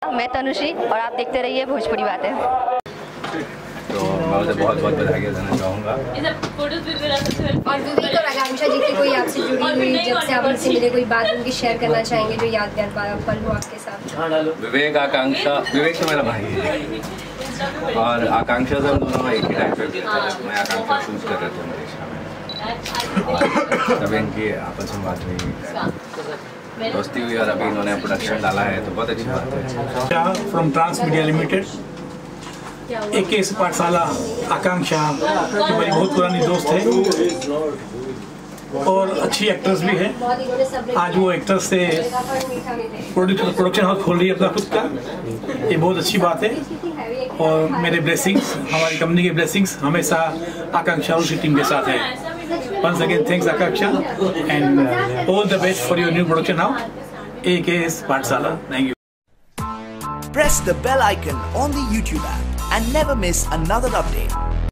मैं तनुश्री और आप देखते रहिए भोजपुरी बातें। तो मैं उसे बहुत बहुत बधाई देना चाहूँगा। और विवेक और आकांक्षा जी की कोई आपसे जुड़ी हुई, जब से आप उनसे मिले, कोई बात उनकी शेयर करना चाहेंगे जो यादगार पल हो आपके साथ? विवेक तो मेरा भाई है और आकांक्षा से हम दोनों एक ही टाइम पे थे जब मैं आकांक्षा शूट कर रहे थे मलेशिया में, तब इनकी आपस में बात हुई, दोस्ती हुई और अभी इन्होंने प्रोडक्शन डाला है तो बहुत अच्छी बात है। From trans media limited, AKS Pathshala आकांक्षा जो मेरी बहुत पुरानी दोस्त है और अच्छी एक्ट्रेस भी है। आज वो एक्ट्रेस से प्रोडक्शन हाउस खोल रही है अपना खुद का, ये बहुत अच्छी बात है। और मेरे ब्लेसिंग्स, हमारी कंपनी के ब्लेसिंग्स हमेशा आकांक्षा और उसकी टीम के साथ है। Once again, thanks Akansha and all the best for your new production now, AKS Pathshala. Thank you. Press the bell icon on the YouTube app and never miss another update.